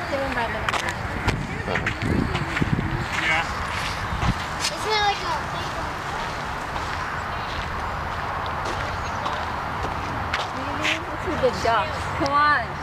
Isn't it like a... Maybe to the ducks. Come on.